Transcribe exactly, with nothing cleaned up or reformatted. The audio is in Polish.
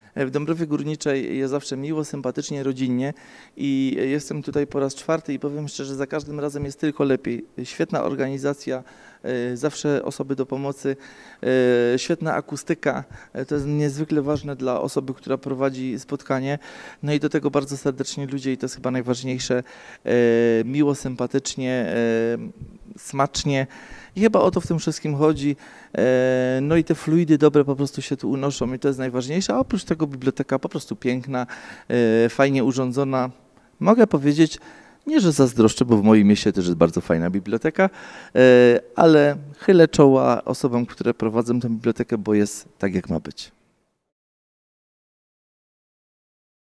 W Dąbrowie Górniczej jest zawsze miło, sympatycznie, rodzinnie i jestem tutaj po raz czwarty i powiem szczerze, za każdym razem jest tylko lepiej. Świetna organizacja, zawsze osoby do pomocy, świetna akustyka, to jest niezwykle ważne dla osoby, która prowadzi spotkanie. No i do tego bardzo serdecznie ludzie i to jest chyba najważniejsze, miło, sympatycznie, smacznie. I chyba o to w tym wszystkim chodzi. No i te fluidy dobre po prostu się tu unoszą i to jest najważniejsze, a oprócz tego biblioteka po prostu piękna, fajnie urządzona. Mogę powiedzieć, nie że zazdroszczę, bo w moim mieście też jest bardzo fajna biblioteka, ale chylę czoła osobom, które prowadzą tę bibliotekę, bo jest tak jak ma być.